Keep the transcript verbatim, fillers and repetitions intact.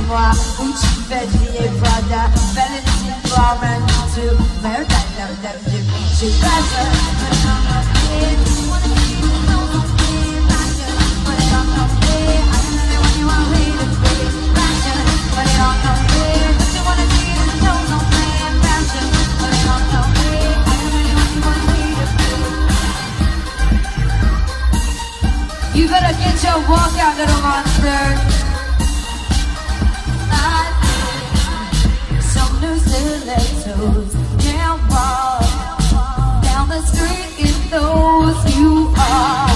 moi, Gucci, Fendi et Prada, Valentine, Warren, to Maryland, love, love, you. She does it, but I'm not here. Wanna be the one here, fashion, but it don't come here. I don't know what you want me to be, fashion, but it don't come here. Don't you wanna be the chosen man, fashion, but it don't come here. I don't know what you want me to be. You better get your walk out, little monster. Some new stilettos can't walk down the street in those you are.